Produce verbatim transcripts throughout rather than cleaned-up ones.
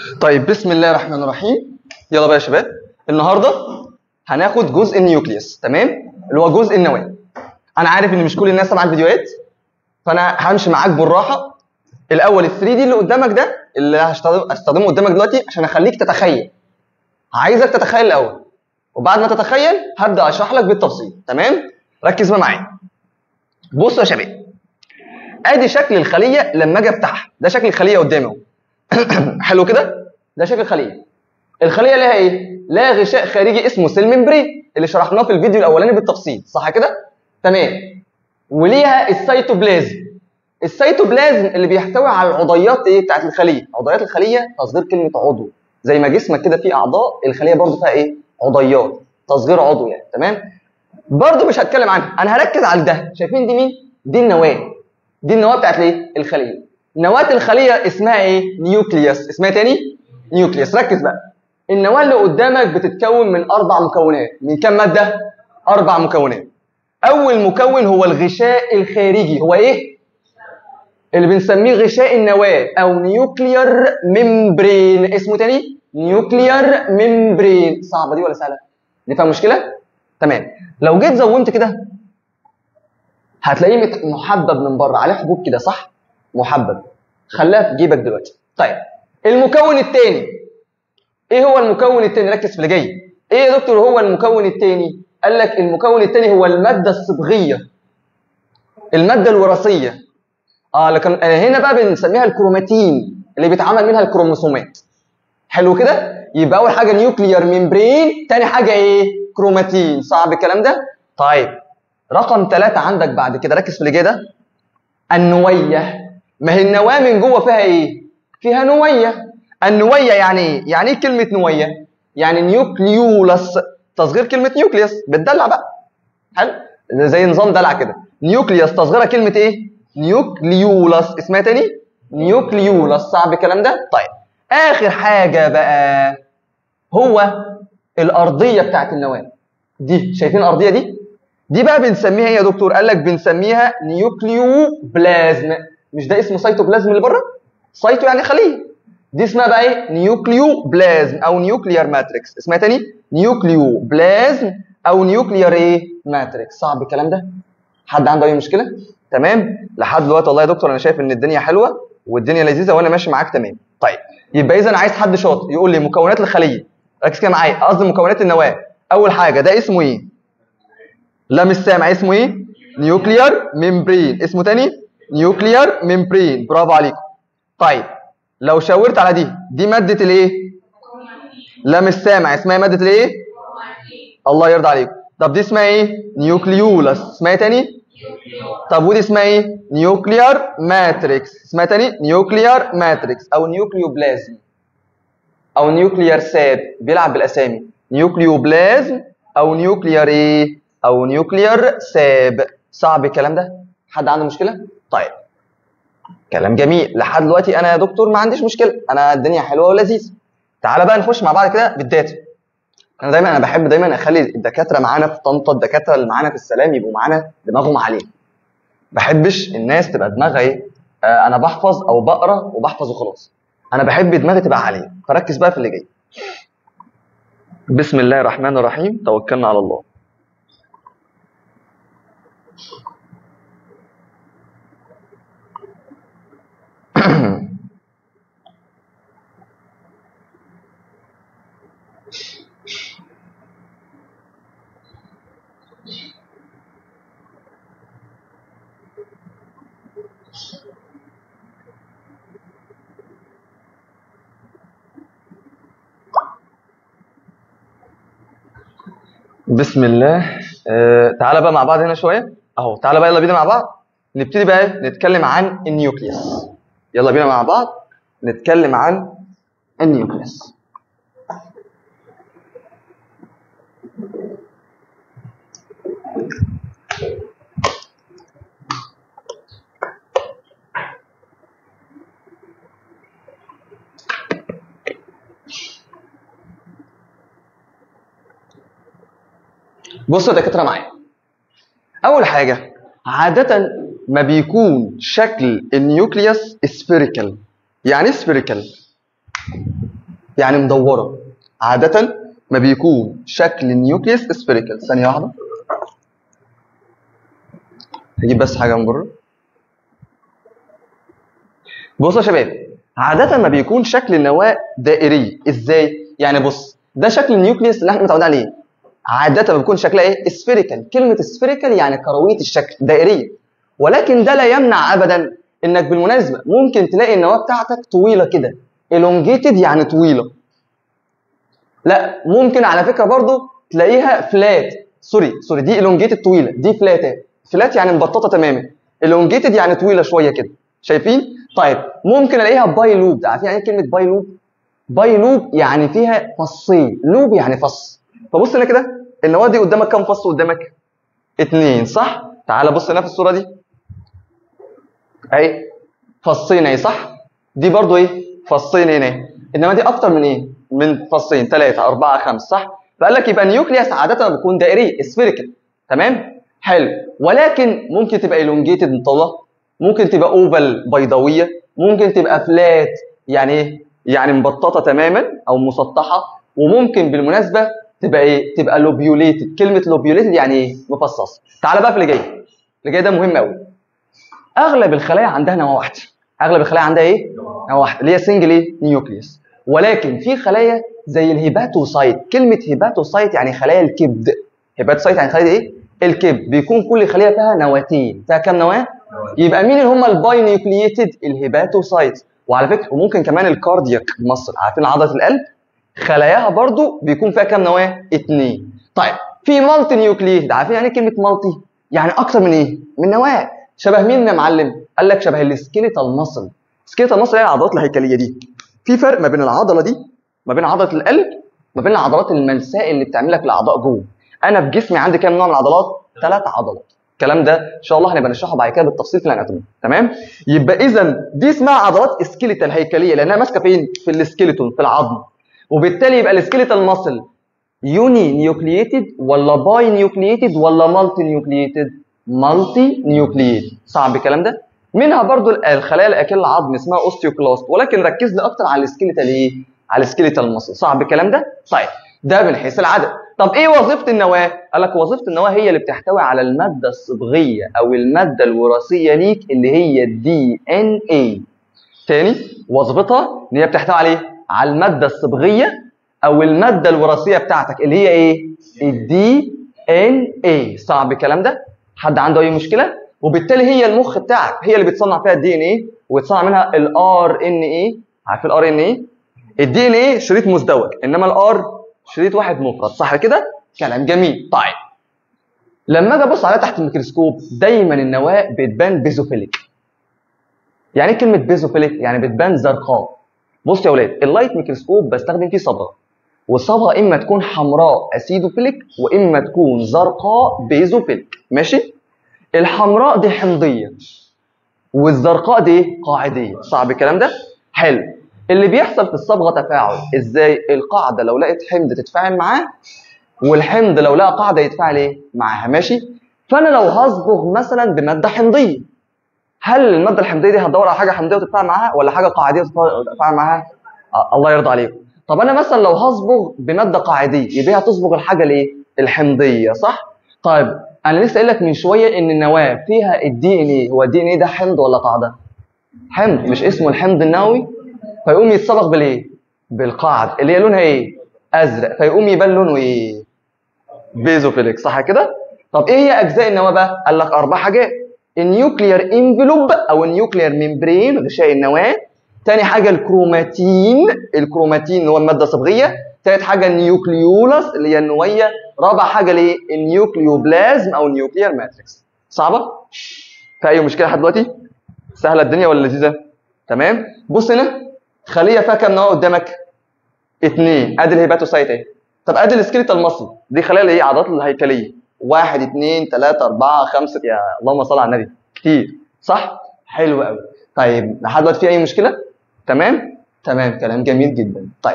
طيب بسم الله الرحمن الرحيم. يلا بقى يا شباب، النهارده هناخد جزء النيوكليوس، تمام؟ اللي هو جزء النواه. انا عارف ان مش كل الناس سامعه الفيديوهات، فانا همشي معاك بالراحه. الاول ال ثري دي اللي قدامك ده اللي هستخدمه قدامك دلوقتي عشان اخليك تتخيل. عايزك تتخيل الاول، وبعد ما تتخيل هبدا اشرح لك بالتفصيل، تمام؟ ركز بقى معايا. بصوا يا شباب، ادي شكل الخليه لما اجي افتحها. ده شكل الخليه قدامي اهو. حلو كده؟ ده شكل الخليه. الخليه لها ايه؟ لها غشاء خارجي اسمه سيل ممبرين اللي شرحناه في الفيديو الاولاني بالتفصيل، صح كده؟ تمام. وليها السيتوبلازم. السيتوبلازم اللي بيحتوي على العضيات ايه بتاعت الخليه. عضيات الخليه تصغير كلمه عضو، زي ما جسمك كده فيه اعضاء، الخليه برضو فيها ايه؟ عضيات، تصغير عضو يعني، تمام؟ برضو مش هتكلم عنها، انا هركز على ده. شايفين دي مين؟ دي النواه. دي النواه بتاعت الايه؟ الخليه. نواه الخليه اسمها ايه؟ نيوكليوس. اسمها تاني؟ نيوكليوس. ركز بقى. النواه اللي قدامك بتتكون من اربع مكونات. من كام ماده؟ اربع مكونات. اول مكون هو الغشاء الخارجي. هو ايه؟ اللي بنسميه غشاء النواه او نيوكليير ممبرين. اسمه تاني؟ نيوكليير ممبرين. صعبه دي ولا سهله؟ نفهم مشكله؟ تمام. لو جيت زومت كده هتلاقيه محبب من بره، عليه حبوب كده، صح؟ محبب. خليها في جيبك دلوقتي. طيب المكون الثاني ايه هو المكون الثاني؟ ركز في اللي جاي. ايه يا دكتور هو المكون الثاني؟ قال لك المكون الثاني هو الماده الصبغيه، الماده الوراثيه. اه لكن هنا بقى بنسميها الكروماتين اللي بيتعمل منها الكروموسومات. حلو كده؟ يبقى اول حاجه نيوكليير ممبرين، ثاني حاجه ايه؟ كروماتين. صعب الكلام ده؟ طيب رقم ثلاثة عندك بعد كده، ركز في اللي جاي ده. النويه. ما هي النواه من جوه فيها ايه؟ فيها نويه. النويه يعني ايه؟ يعني ايه كلمه نويه؟ يعني نيوكليولس، تصغير كلمه نيوكليوس. بتدلع بقى. حلو؟ زي نظام دلع كده. نيوكليوس تصغيرها كلمه ايه؟ نيوكليولس. اسمها تاني؟ نيوكليولس. صعب الكلام ده؟ طيب اخر حاجه بقى هو الارضيه بتاعت النواه دي. شايفين الارضيه دي؟ دي بقى بنسميها ايه يا دكتور؟ قال لك بنسميها نيوكليوبلازم. مش ده اسمه سيتوبلازم اللي بره؟ سيتو يعني خليه. دي اسمها بقى ايه؟ نيوكليوبلازم او نيوكليير ماتريكس. اسمها تاني؟ نيوكليوبلازم او نيوكليير ايه؟ ماتريكس. صعب الكلام ده؟ حد عنده اي مشكله؟ تمام؟ لحد دلوقتي والله يا دكتور انا شايف ان الدنيا حلوه والدنيا لذيذه وانا ماشي معاك تمام. طيب يبقى اذا عايز حد شاطر يقول لي مكونات الخليه. ركز كده معايا، قصدي مكونات النواه. اول حاجه ده اسمه ايه؟ لا مش سامع. اسمه ايه؟ نيوكليير ممبرين. اسمه تاني؟ نيوكليير ممبرين. برافو عليكم. طيب لو شاورت على دي، دي ماده الايه؟ لا مش سامع. اسمها ماده الايه؟ الله يرضى عليكم. طب دي اسمها ايه؟ نيوكليولس. اسمها تاني؟ طب ودي اسمها ايه؟ نيوكليير ماتريكس. اسمها تاني؟ نيوكليير ماتريكس او نيوكليوبلازم او نيوكليير ساب. بيلعب بالاسامي. نيوكليوبلازم او نيوكليير ايه؟ او نيوكليير ساب. صعب الكلام ده؟ حد عنده مشكله؟ طيب كلام جميل. لحد دلوقتي انا يا دكتور ما عنديش مشكله، انا الدنيا حلوه ولذيذه. تعالى بقى نخش مع بعض كده بالداتا. انا دايما انا بحب دايما اخلي الدكاتره معانا في طنطا، الدكاتره اللي معانا في السلام يبقوا معانا دماغهم عاليه. ما بحبش الناس تبقى دماغها ايه؟ آه انا بحفظ او بقرا وبحفظ وخلاص. انا بحب دماغي تبقى عاليه. فركز بقى في اللي جاي. بسم الله الرحمن الرحيم. توكلنا على الله. بسم الله. آه تعالى بقى مع بعض هنا شويه اهو. تعالى بقى يلا بينا مع بعض نبتدي بقى نتكلم عن النيوكليوس. يلا بينا مع بعض نتكلم عن النيوكليوس. بصوا يا دكاتره معايا. اول حاجه عاده ما بيكون شكل النيوكليوس سفيريكال. يعني ايه سفيريكال؟ يعني مدوره. عاده ما بيكون شكل النيوكليوس سفيريكال. ثانيه واحده هجيب بس حاجه من بره. بصوا يا شباب، عاده ما بيكون شكل النواه دائري. ازاي؟ يعني بص، ده شكل النيوكليوس اللي احنا متعودين عليه. عاده ما بيكون شكلها ايه؟ سفيريكال. كلمه سفيريكال يعني كرويه الشكل، دائريه. ولكن ده لا يمنع ابدا انك بالمناسبه ممكن تلاقي النواه بتاعتك طويله كده، elongated يعني طويله. لا، ممكن على فكره برضو تلاقيها فلات. سوري سوري دي elongated طويله، دي فلات. فلات يعني مبططه تماما، elongated يعني طويله شويه كده. شايفين؟ طيب ممكن الاقيها باي لوب. عارفين يعني ايه كلمه باي لوب؟ باي لوب يعني فيها فصين، لوب يعني فص. فبص هنا كده، النواه دي قدامك كام فص؟ قدامك اتنين صح؟ تعال بص هنا في الصوره دي اهي، فصين اهي صح؟ دي برضو ايه؟ فصين هنا. انما دي اكتر من ايه؟ من فصين، ثلاثه اربعه خمسه صح؟ فقال لك يبقى النيوكليوس عاده بتكون دائري سفيريكال. تمام؟ حلو. ولكن ممكن تبقى elongated مطوله، ممكن تبقى اوفال بيضاويه، ممكن تبقى فلات يعني ايه؟ يعني مبططه تماما او مسطحه. وممكن بالمناسبه تبقى ايه؟ تبقى لوبيوليتد. كلمه لوبيوليتد يعني ايه؟ مفصصه. تعال بقى في اللي جاي. اللي جاي ده مهم قوي. اغلب الخلايا عندها نواه واحده. اغلب الخلايا عندها ايه؟ نواه واحده اللي هي سنجل ايه؟ نيوكليوس. ولكن في خلايا زي الهيباتوسايت. كلمه هيباتوسايت يعني خلايا الكبد. هيباتوسايت يعني خلايا ايه؟ الكبد. بيكون كل خليه فيها نواتين. فيها كام نواه؟ يبقى مين اللي هم الباي نيوكلييتد؟ الهيباتوسايت. وعلى فكره وممكن كمان الكاردياك مصل. عارفين عضله القلب؟ خلاياها برضو بيكون فيها كام نواه؟ اتنين. طيب في مالتي نيوكلييتد. عارفين يعني ايه كلمه مالتي؟ يعني اكتر من ايه؟ من نواه. شبه مين يا معلم؟ قال لك شبه السكيليتال ماسل. السكيليتال ماسل هي العضلات الهيكليه دي. في فرق ما بين العضله دي، ما بين عضله القلب، ما بين العضلات الملساء اللي بتعمل لك الاعضاء جوه. انا في جسمي عندي كام نوع من العضلات؟ ثلاث عضلات. الكلام ده ان شاء الله هنبقى نشرحه بعد كده بالتفصيل في الاناتومي. تمام؟ يبقى اذا دي اسمها عضلات سكيليتال هيكليه لانها ماسكه فين؟ في السكيليتون، في العظم. وبالتالي يبقى السكيليتال ماسل يوني نيوكلييتد ولا باي نيوكلييتد ولا مالتي نيوكلييتد؟ مالتي نيوكلييتد. صعب الكلام ده؟ منها برضو الخلايا الاكل العظم اسمها اوستيوكلاست. ولكن ركز لي اكتر على السكيليتال ايه؟ على السكيليتال ماسل. صعب الكلام ده؟ طيب ده من حيث العدد. طب ايه وظيفه النواه؟ قال لك وظيفه النواه هي اللي بتحتوي على الماده الصبغيه او الماده الوراثيه ليك اللي هي الدي ان اي. تاني، وظيفتها ان هي بتحتوي على ايه؟ على الماده الصبغيه او الماده الوراثيه بتاعتك اللي هي ايه؟ الدي ان اي. صعب الكلام ده؟ حد عنده اي مشكله؟ وبالتالي هي المخ بتاعك، هي اللي بتصنع فيها الدي ان اي وتصنع منها الار ان اي. عارف الار ان اي؟ الدي ان اي شريط مزدوج، انما الار شريط واحد مفرد. صح كده؟ كلام جميل. طيب لما اجي ابص عليها تحت الميكروسكوب دايما النواه بتبان بيزوفيليك. يعني ايه كلمه بيزوفيليك؟ يعني بتبان زرقاء. بص يا اولاد، اللايت ميكروسكوب بستخدم فيه صبغه، والصبغه اما تكون حمراء اسيدوفيليك واما تكون زرقاء بيزوفيليك. ماشي؟ الحمراء دي حمضيه والزرقاء دي قاعديه. صعب الكلام ده؟ حلو. اللي بيحصل في الصبغه تفاعل. ازاي؟ القاعده لو لقت حمض تتفاعل معاه، والحمض لو لقى قاعده يتفاعل ايه؟ معاها. ماشي؟ فانا لو هصبغ مثلا بماده حمضيه، هل الماده الحمضيه دي هتدور على حاجه حمضيه وتتفاعل معاها ولا حاجه قاعديه وتتفاعل معاها؟ آه الله يرضى عليكم. طب انا مثلا لو هصبغ بماده قاعديه يبقى هتصبغ الحاجه الايه؟ الحمضيه. صح؟ طيب انا لسه قايل لك من شويه ان النواه فيها الدي ان ايه. هو الدي ان ايه ده حمض ولا قاعده؟ حمض. مش اسمه الحمض النووي؟ فيقوم يتصبغ بالايه؟ بالقاعده اللي هي لونها ايه؟ ازرق. فيقوم يبان لونه ايه؟ بيزوفيليك. صح كده؟ طب ايه هي اجزاء النواه بقى؟ قال لك اربع حاجات. النيوكليير انفلوب او النيوكليير ممبرين غشاء النواه. تاني حاجه الكروماتين. الكروماتين اللي هو الماده الصبغيه. تالت حاجه النيوكليولس اللي هي النويه. رابع حاجه الايه؟ النيوكليوبلازم او النيوكليير ماتريكس. صعبه؟ في اي مشكله لحد دلوقتي؟ سهله الدنيا ولا لذيذه؟ تمام؟ بص هنا خليه فيها كام نواه قدامك؟ اثنين. ادي الهيباتوسايت اهي. طب ادي السكيليتال ماسل، دي خلايا اللي هي عضلات الهيكليه. واحد اثنين ثلاثة أربعة خمسة. يا اللهم صل على النبي، كتير. صح؟ حلو قوي. طيب لحد دلوقتي في أي مشكلة؟ تمام؟ تمام، كلام جميل جدا. طيب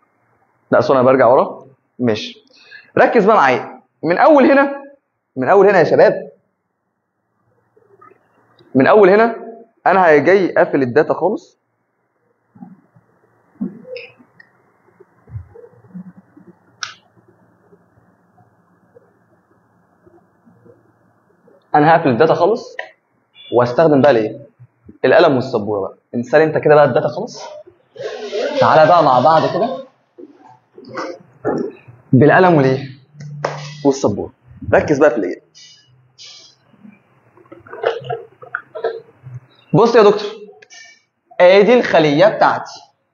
لا أصل أنا برجع ورا. ماشي. ركز بقى معايا. من أول هنا، من أول هنا يا شباب، من أول هنا أنا جاي قافل الداتا خالص. انا هقفل الداتا خالص واستخدم بقى الايه؟ القلم والسبوره بقى. انسى انت كده بقى الداتا خالص. تعالى بقى مع بعض كده بالقلم والايه؟ والسبوره. ركز بقى في اللي جاي. بص يا دكتور، ادي الخليه بتاعتي.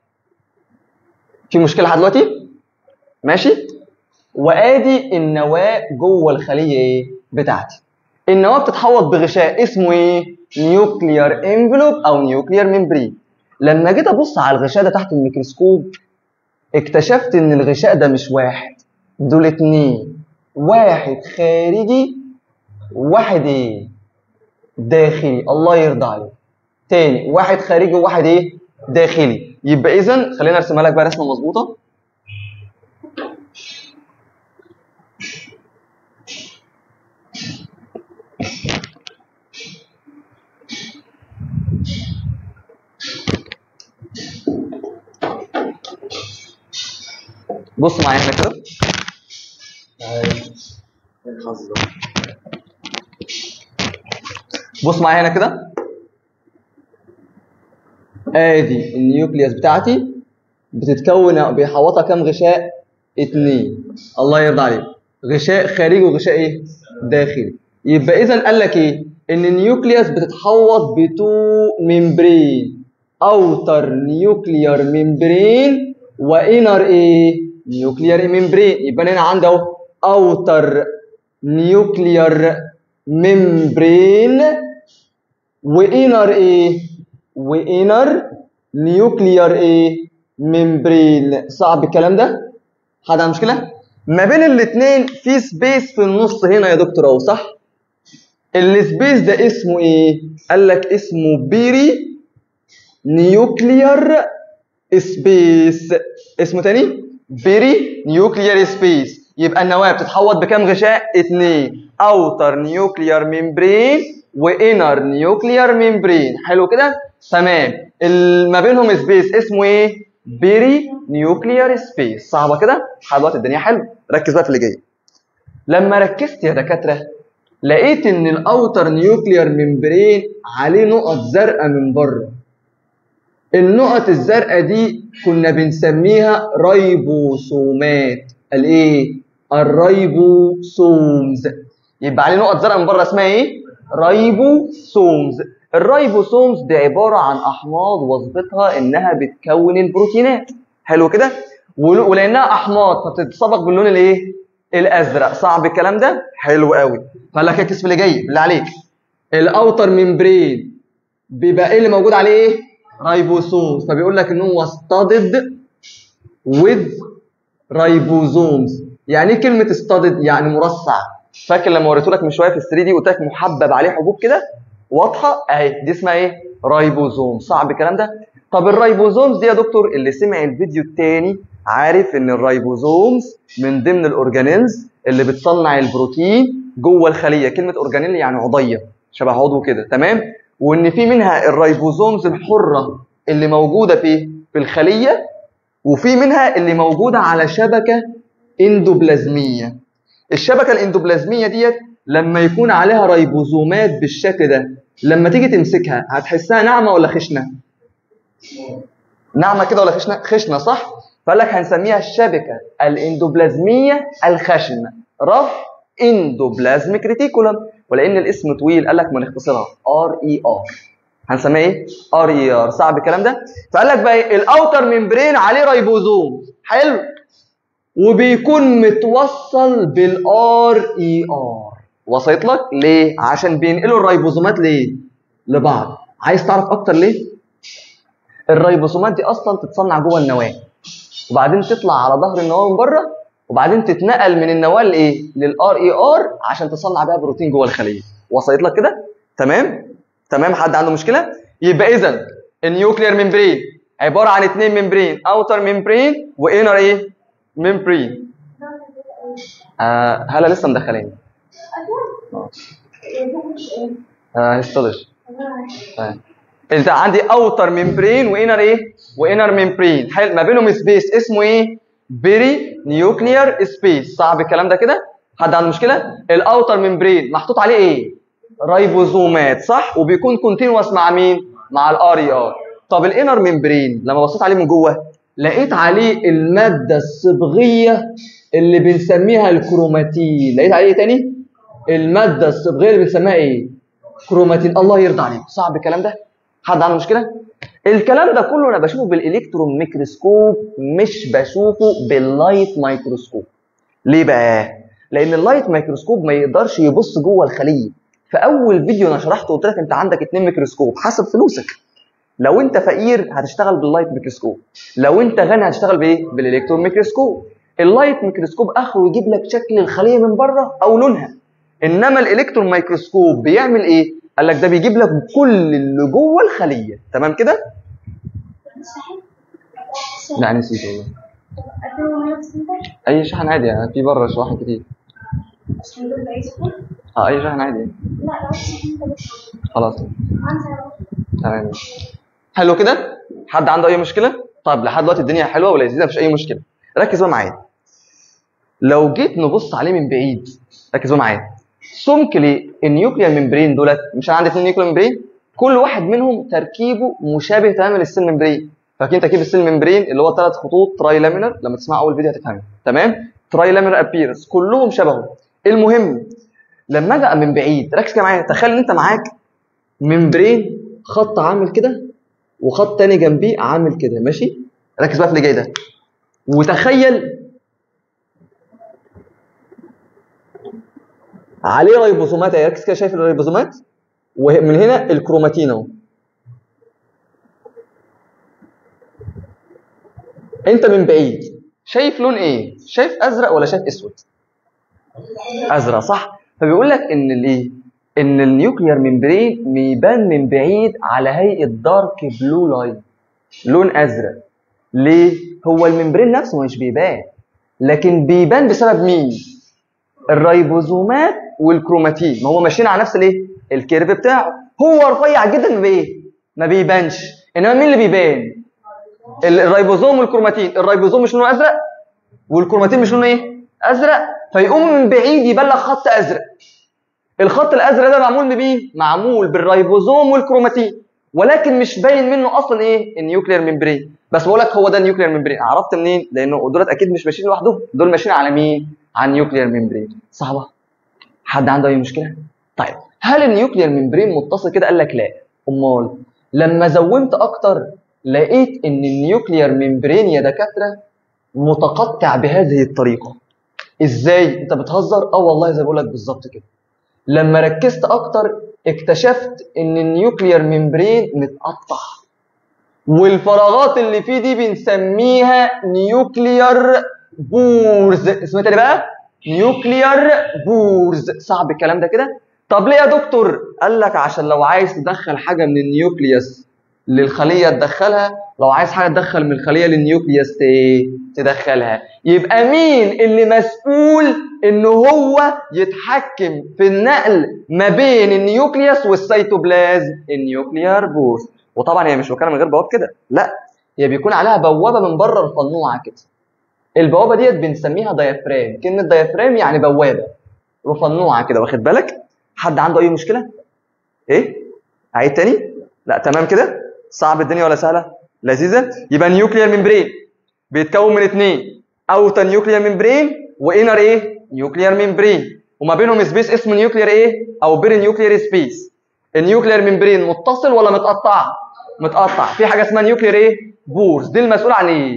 في مشكله لحد دلوقتي؟ ماشي؟ وادي النواه جوه الخليه ايه؟ بتاعتي. النواه بتتحوط بغشاء اسمه ايه؟ نيوكليار انفلوب او نيوكليار ممبرين. لما جيت ابص على الغشاء ده تحت الميكروسكوب اكتشفت ان الغشاء ده مش واحد، دول اتنين، واحد خارجي وواحد ايه؟ داخلي. الله يرضى عليك. تاني، واحد خارجي وواحد ايه؟ داخلي. يبقى اذا خلينا ارسمها لك بقى رسمه مظبوطه. بص معايا هنا كده. بص معايا هنا كده. ادي النيوكليوس بتاعتي بتتكون بيحوطها كام غشاء؟ اتنين. الله يرضى عليك. غشاء خارجي وغشاء ايه؟ داخلي. يبقى اذا قال لك ايه؟ ان النيوكليوس بتتحوط بتو ممبرين، اوتر نيوكليار ممبرين وانر ايه؟ نيوكليار ممبرين. يبقى هنا عندي اهو اوتر نيوكليار ممبرين وانر ايه؟ وانر نيوكليار ايه؟ ممبرين. صعب الكلام ده؟ حد عنده مشكله؟ ما بين الاثنين في سبيس في النص هنا يا دكتور اهو، صح؟ السبيس ده اسمه ايه؟ قال لك اسمه بيري نيوكليار سبيس. اسمه تاني؟ بيري نيوكليار سبيس. يبقى النواه بتتحوط بكام غشاء؟ اتنين، اوتر نيوكليار ممبرين وانر نيوكليار ممبرين. حلو كده؟ تمام. ما بينهم سبيس اسمه ايه؟ بيري نيوكليار سبيس. صعبه كده؟ لحد دلوقتي الدنيا حلوه. ركز بقى في اللي جاي. لما ركزت يا دكاتره لقيت ان الاوتر نيوكليار ممبرين عليه نقط زرقاء من بره. النقط الزرقاء دي كنا بنسميها رايبوسومات. الايه؟ الرايبوسومز. يبقى عليه نقط زرقاء من بره اسمها ايه؟ رايبوسومز. الرايبوسومز دي عباره عن احماض وظيفتها انها بتكون البروتينات. حلو كده؟ ولانها احماض فبتتصبغ باللون الايه؟ الازرق. صعب الكلام ده؟ حلو قوي. فقال لك ركز في اللي جاي بالله عليك. الاوتر ممبرين بيبقى ايه اللي موجود عليه ايه؟ رايبوسومز. فبيقول لك ان هو studded with رايبوزومز. يعني ايه كلمه studded؟ يعني مرصع. فاكر لما وريته لك من شويه في ال ثري دي قلت لك محبب عليه حبوب كده واضحه اهي، دي اسمها ايه؟ رايبوزوم. صعب الكلام ده؟ طب الرايبوزومز دي يا دكتور اللي سمع الفيديو الثاني عارف ان الرايبوزومز من ضمن الاورجانيلز اللي بتصنع البروتين جوه الخليه. كلمه اورجانيل يعني عضيه شبه عضو كده، تمام؟ وان في منها الرايبوزومز الحره اللي موجوده في في الخليه، وفي منها اللي موجوده على شبكه اندوبلازميه. الشبكه الاندوبلازميه ديت لما يكون عليها رايبوزومات بالشكل ده لما تيجي تمسكها هتحسها ناعمه ولا خشنه؟ ناعمه كده ولا خشنه؟ خشنه، صح؟ فقال لك هنسميها الشبكه الاندوبلازميه الخشنه، رف اندوبلازميك ريتيكولم. ولان الاسم طويل قال لك ما نختصرها ار اي ار. هنسميها ايه؟ ار اي ار. صعب الكلام ده؟ فقال لك بقى ايه؟ الاوتر ممبرين عليه رايبوزوم، حلو؟ وبيكون متوصل بالار اي ار. وصلت لك؟ ليه؟ عشان بينقلوا الرايبوزومات ليه؟ لبعض. عايز تعرف اكتر ليه؟ الرايبوزومات دي اصلا تتصنع جوه النواه وبعدين تطلع على ظهر النواه من بره وبعدين تتنقل من النواه لايه؟ للار اي ار عشان تصنع بيها بروتين جوه الخليه. وصلت لك كده؟ تمام؟ تمام؟ حد عنده مشكله؟ يبقى اذا النيوكليير ممبرين عباره عن اثنين ممبرين، اوتر ممبرين وانر ايه؟ ممبرين. آه هلا لسه مدخلين. اه اه هيستدش. آه. انت عندي اوتر ممبرين وانر ايه؟ وانر ممبرين. حلو. ما بينهم سبيس اسمه ايه؟ بيري نيوكليير سبيس. صعب الكلام ده كده؟ حد عنده مشكله؟ الاوتر ممبرين محطوط عليه ايه؟ رايبوزومات صح، وبيكون كونتينوس مع مين؟ مع الار اي ار. طب الانر ممبرين لما بصيت عليه من جوه لقيت عليه الماده الصبغيه اللي بنسميها الكروماتين. لقيت عليه ايه تاني؟ الماده الصبغيه اللي بنسميها ايه؟ كروماتين. الله يرضى عليك. صعب الكلام ده؟ حد عنده مشكله؟ الكلام ده كله انا بشوفه بالالكترون ميكروسكوب مش بشوفه باللايت مايكروسكوب. ليه بقى؟ لان اللايت مايكروسكوب ما يقدرش يبص جوه الخليه. في اول فيديو انا شرحته قلت لك انت عندك اتنين ميكروسكوب حسب فلوسك. لو انت فقير هتشتغل باللايت ميكروسكوب، لو انت غني هتشتغل بايه؟ بالالكترون ميكروسكوب. اللايت ميكروسكوب اخره يجيب لك شكل الخليه من بره او لونها، انما الالكترون ميكروسكوب بيعمل ايه؟ قال لك ده بيجيب لك كل اللي جوه الخليه. تمام كده؟ لا نسيت والله. اي شحن عادي يعني، في بره شواحن كتير. اه اي شحن عادي. لا خلاص تمام. حلو كده؟ حد عنده اي مشكله؟ طيب لحد دلوقتي الدنيا حلوه ولذيذه مفيش اي مشكله. ركز بقى معايا. لو جيت نبص عليه من بعيد، ركز بقى معايا. سمك ليه النيوكليير ممبرين دولت، مش انا عندي اثنين نيوكليير ممبرين، كل واحد منهم تركيبه مشابه تماما للسيل ممبرين. فاكرين تركيب السيل ممبرين اللي هو ثلاث خطوط تراي لامينر؟ لما تسمع اول فيديو هتفهمه. تمام؟ تراي لامينر ابييرنس كلهم شبهه. المهم لما اجي من بعيد ركز كده معايا، تخيل ان انت معاك ممبرين خط عامل كده وخط تاني جنبيه عامل كده، ماشي؟ ركز بقى في اللي جاي ده. وتخيل عليه ريبوزومات. ركز كده، شايف الريبوزومات؟ ومن هنا الكروماتين اهو. انت من بعيد شايف لون ايه؟ شايف ازرق ولا شايف اسود؟ ازرق صح؟ فبيقول لك ان الايه؟ ان النيوكليير ممبرين بيبان من بعيد على هيئه دارك بلو لاين، لون ازرق. ليه؟ هو الممبرين نفسه مش بيبان، لكن بيبان بسبب مين؟ الريبوزومات والكروماتين. ما هو ماشيين على نفس الايه؟ الكيرف بتاعه. هو رفيع جدا ما بايه؟ ما بيبانش. انما مين اللي بيبان؟ الريبوزوم والكروماتين. الريبوزوم مش لونه ازرق والكروماتين مش لونه ايه؟ ازرق. فيقوم من بعيد يبان لك خط ازرق. الخط الازرق ده معمول بمين؟ معمول بالريبوزوم والكروماتين، ولكن مش باين منه اصلا ايه؟ النيوكليير ممبرين. بس بقول لك هو ده النيوكليير ممبرين. عرفت منين؟ لانه دولت اكيد مش ماشيين لوحدهم، دول ماشيين على مين؟ على النيوكليير ممبرين. صعبه؟ حد عنده اي مشكله؟ طيب هل النيوكليير ممبرين متصل كده؟ قال لك لا. امال لما زومت اكتر لقيت ان النيوكليير ممبرين يا دكاتره متقطع بهذه الطريقه. ازاي؟ انت بتهزر؟ اه والله زي بقول لك بالظبط كده. لما ركزت اكتر اكتشفت ان النيوكليير ممبرين متقطع، والفراغات اللي فيه دي بنسميها نيوكليير بورز. اسمها ايه بقى؟ نيوكليير بورز. صعب الكلام ده كده؟ طب ليه يا دكتور؟ قال لك عشان لو عايز تدخل حاجه من النيوكليوس للخليه تدخلها، لو عايز حاجه تدخل من الخليه للنيوكليوس تدخلها. يبقى مين اللي مسؤول ان هو يتحكم في النقل ما بين النيوكليوس والسيتوبلازم؟ النيوكليير بورز. وطبعا هي مش وكاله من غير بوابه كده، لا، هي بيكون عليها بوابه من بره رفنوعه كده. البوابه ديت بنسميها دايفرام. كلمه دايفرام يعني بوابه رفنوعه كده، واخد بالك؟ حد عنده اي مشكله؟ ايه؟ عيد تاني؟ لا تمام كده؟ صعب الدنيا ولا سهله؟ لذيذه؟ يبقى نيوكليير ممبرين بيتكون من اثنين، اوتر نيوكليير ممبرين وانر ايه؟ نيوكليير ممبرين، وما بينهم سبيس اسمه نيوكليير ايه؟ او بيري نيوكليير سبيس. النيوكليير ممبرين متصل ولا متقطع؟ متقطع. في حاجه اسمها نيوكليير ايه؟ بورز. دي المسؤول عن ايه؟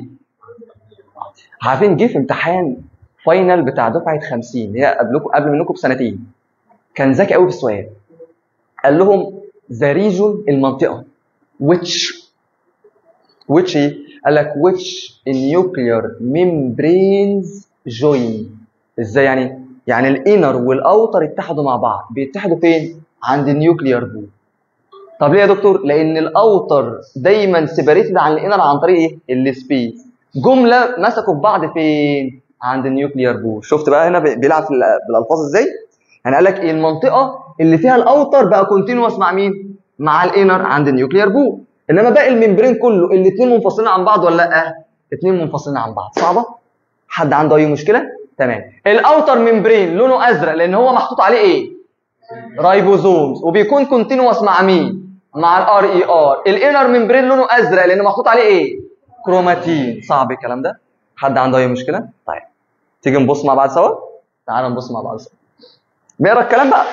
عارفين جه في امتحان فاينل بتاع دفعه خمسين، هي قبلكم قبل منكم بسنتين، كان ذكي قوي في السؤال. قال لهم ذا ريجون، المنطقه، which which ايه؟ قال لك which nuclear membranes join. ازاي يعني؟ يعني الانر والاوتر اتحدوا مع بعض. بيتحدوا فين؟ عند النيوكليير بور. طب ليه يا دكتور؟ لان الاوتر دايما سيبريتد عن الانر عن طريق ايه؟ السبيس. جمله مسكوا في بعض فين؟ عند النيوكليير بور. شفت بقى هنا بيلعب بالالفاظ ازاي؟ يعني قال لك ايه؟ المنطقه اللي فيها الاوتر بقى كونتينوس مع مين؟ مع الانر عند النيوكليير بور. انما باقي الممبرين كله الاثنين منفصلين عن بعض ولا لا؟ الاثنين منفصلين عن بعض. صعبه؟ حد عنده اي مشكله؟ تمام. الاوتر ممبرين لونه ازرق لان هو محطوط عليه ايه؟ رايبوزومز، وبيكون كونتينوس مع مين؟ مع الار اي ار. الانر ممبرين لونه ازرق لان محطوط عليه ايه؟ كروماتين. صعب الكلام ده؟ حد عنده اي مشكله؟ طيب تيجي نبص مع بعض سوا؟ تعالوا نبص مع بعض سوا. بيقرا الكلام بقى.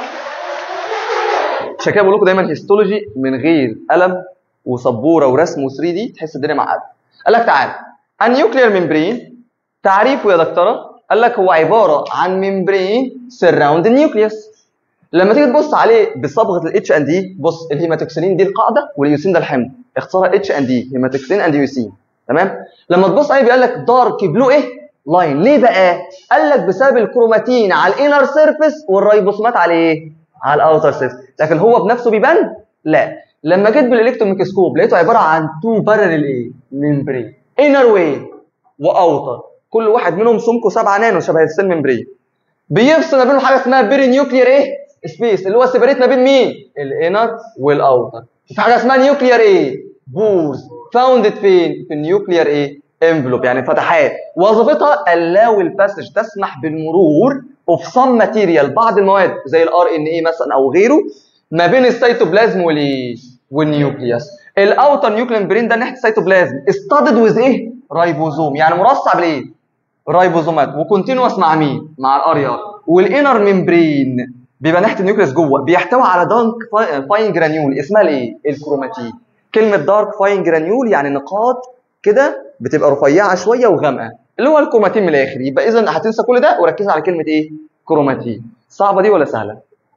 عشان كده بقول لكم دايما هيستولوجي من غير قلم وسبوره ورسم و3 دي تحس الدنيا معقده. قال لك تعالى النيوكليير ممبرين تعريفه يا دكتوره، قال لك هو عباره عن ممبرين سراوند النيوكليوس. لما تيجي تبص عليه بصبغه الاتش اند دي، بص الهيماتوكسيلين دي القاعده واليوسين ده الحمض، اختصارها اتش اند دي، هيماتوكسين اند يوسين. تمام؟ لما تبص عليه بيقول لك دارك بلو ايه؟ لاين. ليه بقى؟ قال لك بسبب الكروماتين على الانر سيرفيس والريبوسومات على ايه؟ على الاوتر سيرفيس. لكن هو بنفسه بيبان؟ لا. لما جيت بالالكترون ميكروسكوب لقيته عباره عن تو بارلل ايه؟ ممبرين، انر وايه؟ واوتر، كل واحد منهم سمكه سبعة نانو شبه السيل ممبرين. بيفصل ما بينهم حاجه اسمها بيري نيوكليير ايه؟ سبيس، اللي هو سيبريت ما بين مين؟ الانر والاوتر. في حاجه اسمها نيوكليير ايه؟ بورز، فاوندد فين؟ في النيوكليير ايه؟ انفلوب، يعني فتحات. وظيفتها allow الباسج، تسمح بالمرور اوف سم ماتيريال، بعض المواد زي الار ان ايه مثلا او غيره، ما بين السيتوبلازم والايه؟ والنيوكليوس. الاوتر نيوكليير برين ده ناحيه السيتوبلازم استادد ويز ايه؟ رايبوزوم، يعني مرصع بالايه؟ رايبوزومات، وكونتينوس مع مين؟ مع الاريا. والانر ممبرين بيبقى ناحيه النيوكليوس جوه، بيحتوي على دارك فاين جرانيول اسمها الايه؟ الكروماتين. كلمه دارك فاين جرانيول يعني نقاط كده بتبقى رفيعه شويه وغامقه، اللي هو الكروماتين من الاخر. يبقى اذا هتنسى كل ده وركز على كلمه ايه؟ كروماتين. صعبه دي ولا سهله؟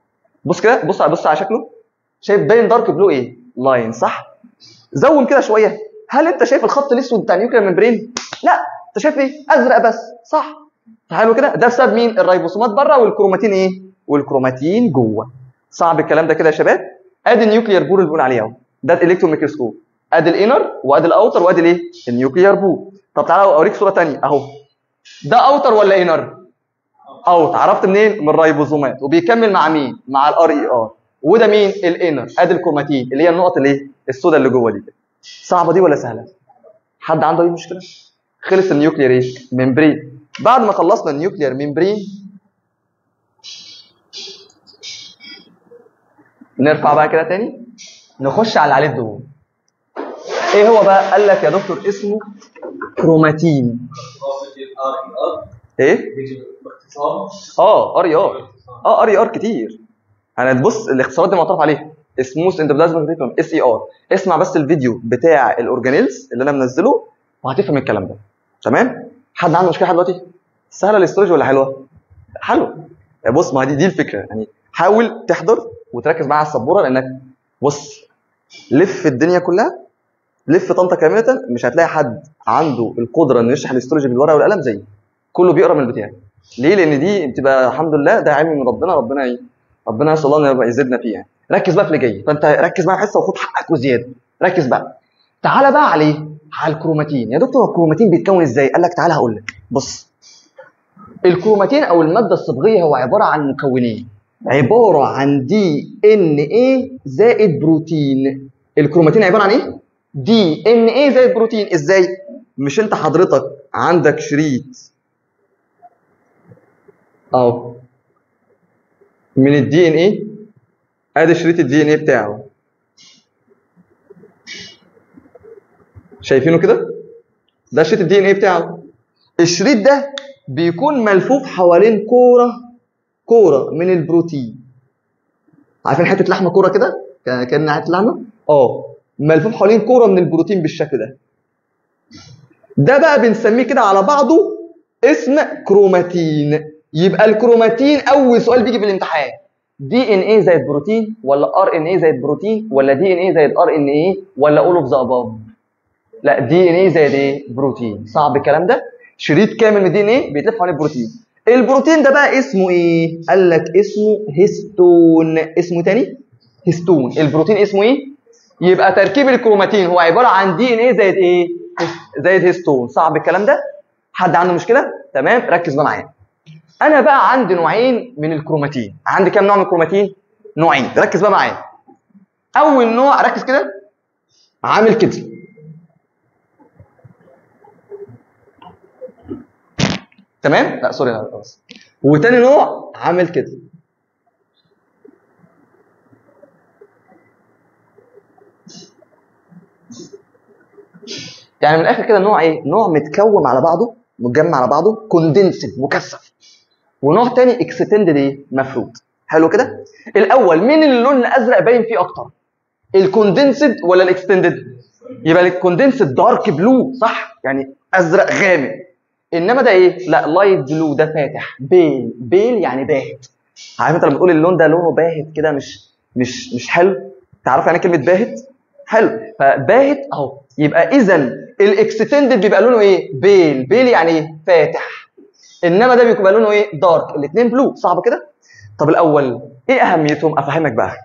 بص كده، بص بص على شكله، شايف باين دارك بلو ايه؟ لاين، صح؟ زوم كده شويه، هل انت شايف الخط الاسود بتاع النيوكليير ممبرين؟ لا، انت شايف ايه؟ ازرق بس، صح؟ حلو كده، ده بسبب مين؟ الريبوسومات بره والكروماتين ايه؟ والكروماتين جوه. صعب الكلام ده كده يا شباب؟ ادي النيوكليير بور اللي بنقول عليه اهو، ده الالكترون ميكروسكوب، ادي الانر وادي الاوتر وادي الايه؟ النيوكليير بور. طب تعالى اوريك صوره ثانيه اهو، ده اوتر ولا انر؟ اوت. عرفت منين؟ من الريبوزومات، وبيكمل مع مين؟ مع الار اي ار. وده مين؟ الانر، ادي الكروماتين اللي هي النقط الايه؟ السوداء اللي جوه دي. صعبه دي ولا سهله؟ حد عنده اي مشكله؟ خلص النيوكليير ايه؟ ممبرين. بعد ما خلصنا النيوكليير ممبرين نرفع بقى كده تاني، نخش على اللي عليه الدهون. ايه هو بقى؟ قال لك يا دكتور اسمه كروماتين. ايه؟ اه ار اي ار. اه ار اي ار كتير. هنبص الاختصارات دي معترف عليها، سموث اندوبلازميك ريتيكولم، اس اي ار. اسمع بس الفيديو بتاع الاورجانيلز اللي انا منزله وهتفهم الكلام ده. تمام؟ حد عنده مشكله لحد دلوقتي؟ سهله الاستورج ولا حلوه؟ حلوه. بص، ما دي دي الفكره، يعني حاول تحضر وتركز معايا على السبوره، لانك بص لف الدنيا كلها، لف طنطا كامله، مش هتلاقي حد عنده القدره انه يشرح الاستورج بالورقه والقلم زيي. كله بيقرا من البتاع. ليه؟ لان دي بتبقى الحمد لله ده علم من ربنا، ربنا ايه؟ ربنا يسال الله انه يزيدنا فيه يعني. ركز بقى في اللي جاي، فانت ركز معايا حصه وخد حقك وزياده. ركز بقى. تعالى بقى عليه، على الكروماتين. يا دكتور الكروماتين بيتكون ازاي؟ قال لك تعالى هقول لك. بص، الكروماتين او الماده الصبغيه هو عباره عن مكونين، عباره عن دي ان ايه زائد بروتين. الكروماتين عباره عن ايه؟ دي ان ايه زائد بروتين. ازاي؟ مش انت حضرتك عندك شريط اهو من الدي ان ايه، ادي شريط الدي ان ايه بتاعه، شايفينه كده؟ ده شريط الدي ان ايه بتاعه. الشريط ده بيكون ملفوف حوالين كوره، كوره من البروتين. عارفين حته لحمه كوره كده؟ كان حته لحمه؟ اه، ملفوف حوالين كوره من البروتين بالشكل ده. ده بقى بنسميه كده على بعضه اسم كروماتين. يبقى الكروماتين اول سؤال بيجي في الامتحان، دي ان ايه زائد بروتين ولا ار ان ايه زائد بروتين ولا دي ان ايه زائد ار ان ايه ولا اول اوف ذا اباف؟ لا، دي ان ايه زائد ايه؟ بروتين. صعب الكلام ده؟ شريط كامل من الدي ان ايه بيتلف حوالين البروتين. البروتين ده بقى اسمه ايه؟ قال لك اسمه هيستون. اسمه تاني؟ هيستون. البروتين اسمه ايه؟ يبقى تركيب الكروماتين هو عباره عن دي ان ايه زائد ايه؟ زائد هيستون. صعب الكلام ده؟ حد عنده مشكله؟ تمام، ركز بقى معايا. انا بقى عندي نوعين من الكروماتين. عندي كام نوع من الكروماتين؟ نوعين. ركز بقى معايا. اول نوع، ركز كده، عامل كده، تمام؟ لا سوري، لا خلاص. وتاني نوع عامل كده. يعني من الاخر كده نوع ايه؟ نوع متكوم على بعضه، متجمع على بعضه، كوندنسد مكثف. ونوع تاني اكستندد ايه؟ مفروض. حلو كده؟ الاول مين اللي اللون الازرق باين فيه اكتر؟ الكوندنسد ولا الاكستندد؟ يبقى الكوندنسد دارك بلو صح؟ يعني ازرق غامق. انما ده ايه؟ لا لايت بلو، ده فاتح، بيل. بيل يعني باهت. عارف انت لما تقول اللون ده لونه باهت كده مش مش مش حلو؟ تعرف يعني كلمه باهت؟ حلو. فباهت اهو. يبقى اذا الاكستندد بيبقى لونه ايه؟ بيل. بيل يعني ايه؟ فاتح. انما ده بيبقى لونه ايه؟ دارك. الاثنين بلو. صعب كده؟ طب الاول ايه اهميتهم؟ افهمك بقى.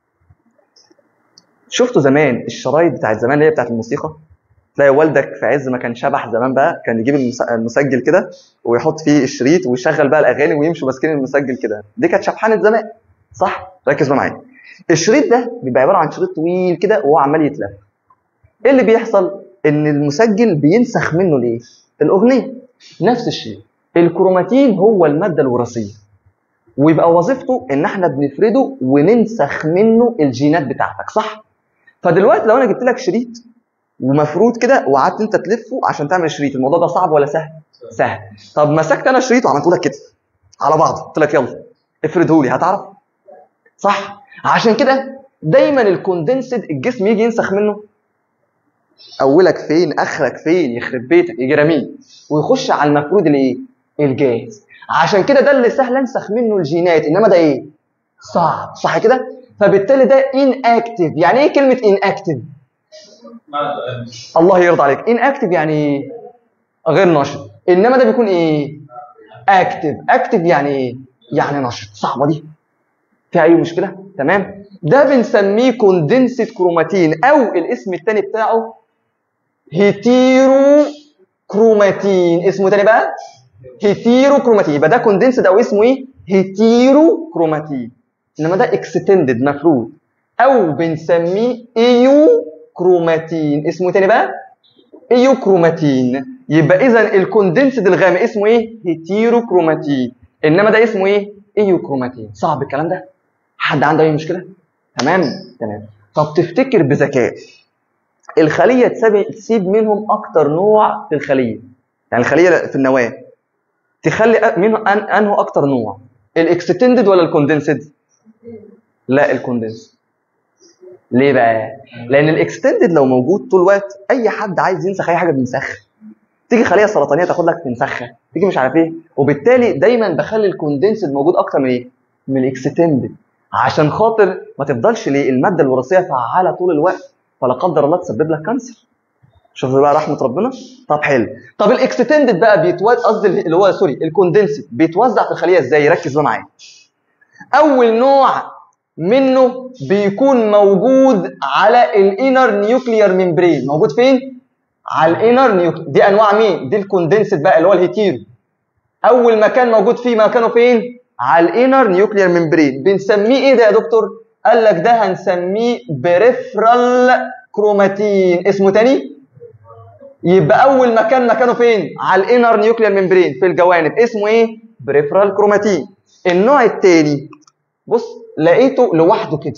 شفتوا زمان الشرايط بتاعت زمان اللي هي بتاعت الموسيقى؟ تلاقي والدك في عز ما كان شبح زمان بقى كان يجيب المسجل كده ويحط فيه الشريط ويشغل بقى الاغاني ويمشوا ماسكين المسجل كده. دي كانت شبحانه زمان صح؟ ركز بقى معايا. الشريط ده بيبقى عباره عن شريط طويل كده وهو عمال يتلف. ايه اللي بيحصل؟ ان المسجل بينسخ منه الايه؟ الاغنيه. نفس الشيء الكروماتين هو الماده الوراثيه، ويبقى وظيفته ان احنا بنفرده وننسخ منه الجينات بتاعتك صح؟ فدلوقتي لو انا جبت لك شريط ومفروض كده وقعدت انت تلفه عشان تعمل شريط، الموضوع ده صعب ولا سهل؟ سهل. طب مسكت انا شريط وعملته لك كده على بعض، قلت لك يلا افرده لي، هتعرف؟ صح؟ عشان كده دايما الكوندنسد الجسم يجي ينسخ منه اولك فين اخرك فين، يخرب بيتك يجي رميه ويخش على المفروض الايه؟ الجاهز. عشان كده ده اللي سهل انسخ منه الجينات، انما ده ايه؟ صعب. صح كده؟ فبالتالي ده ان اكتف. يعني ايه كلمه ان اكتف؟ الله يرضى عليك. ان اكتف يعني غير نشط، انما ده بيكون ايه؟ اكتف. اكتف يعني ايه؟ يعني نشط. صعبه دي؟ فيها اي مشكله؟ تمام. ده بنسميه كوندنسد كروماتين، او الاسم الثاني بتاعه هيتيرو كروماتين. اسمه تاني بقى هيتيرو كروماتين. يبقى ده كوندنسد او اسمه ايه؟ هيتيرو كروماتين. انما ده اكستندد مفروض، او بنسميه ايو كروماتين. اسمه تاني بقى ايو كروماتين. يبقى اذا الكوندنسد الغامق اسمه ايه؟ هيتيرو كروماتين، انما ده اسمه ايه؟ ايو كروماتين. صعب الكلام ده؟ حد عنده اي مشكله؟ تمام تمام. طب تفتكر بذكاء الخليه تسيب منهم اكتر نوع في الخليه، يعني الخليه في النواه تخلي منه انه اكتر نوع، الاكستندد ولا الكوندنسد؟ لا الكوندنسد. ليه بقى؟ لان الاكستندد لو موجود طول الوقت اي حد عايز ينسخ اي حاجه بينسخها. تيجي خليه سرطانيه تاخد لك تنسخها، تيجي مش عارف ايه، وبالتالي دايما بخلي الكوندنسد موجود اكتر من ايه؟ من الاكستندد، عشان خاطر ما تفضلش ليه الماده الوراثيه فعاله طول الوقت فلا قدر الله تسبب لك كانسر. شوف بقى رحمه ربنا. طب حلو. طب الاكستندد بقى بيتوزع، قصدي اللي هو سوري الكوندنسد بيتوزع في الخليه ازاي؟ ركز بقى معايا. اول نوع منه بيكون موجود على الانر نيوكليير ميمبرين. موجود فين؟ على الانر نيوكليير. دي انواع مين؟ دي الكوندنسد بقى اللي هو الهيتيرو. اول مكان موجود فيه مكانه فين؟ على الانر نيوكليير ميمبرين. بنسميه ايه ده يا دكتور؟ قال لك ده هنسميه بريفرال كروماتين. اسمه تاني؟ يبقى اول مكان مكانه فين؟ على الانر نيوكليير ميمبرين في الجوانب. اسمه ايه؟ بريفرال كروماتين. النوع الثاني بص لقيته لوحده كده